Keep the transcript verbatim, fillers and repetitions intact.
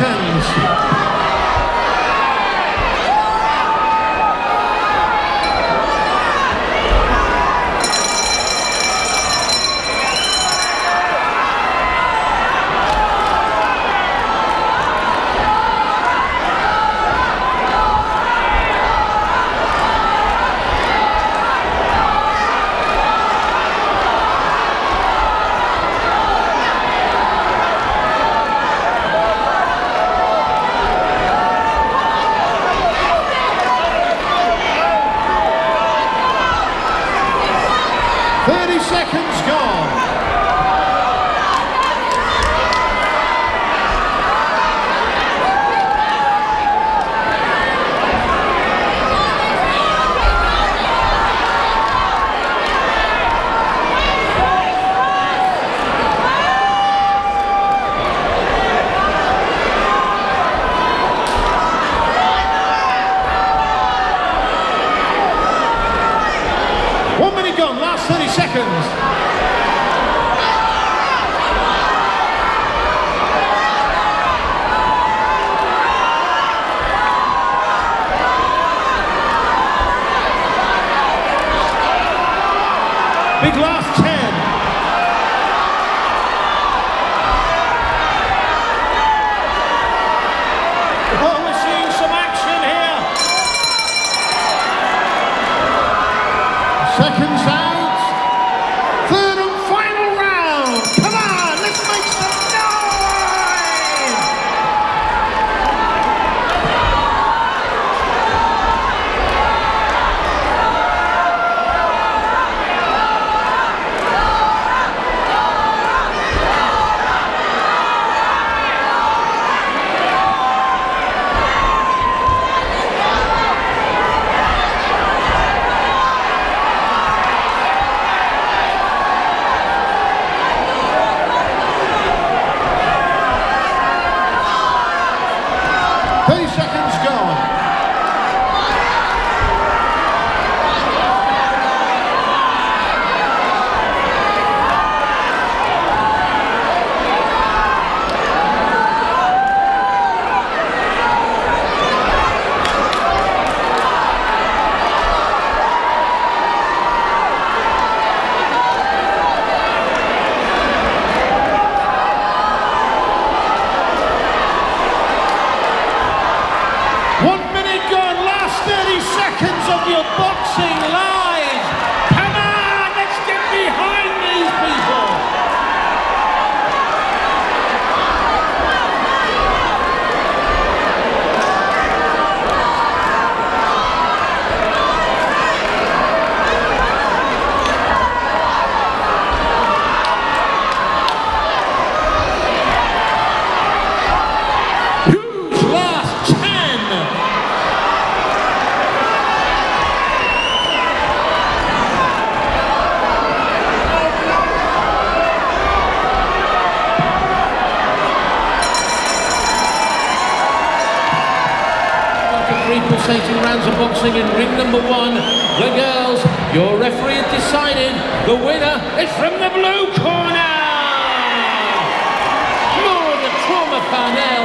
seconds. thirty seconds gone. One minute gone, last thirty seconds. Big last ten. Oh, we're seeing some action here. Seconds out. Third and final round. Come on, let's make some noise. thirty seconds gone. One minute gone, last thirty seconds of your boxing live. Come on, let's get behind these people. Huge last ten. Three pulsating rounds of boxing in ring number one. The girls, your referee has decided the winner is from the blue corner. More of the trauma Parnell.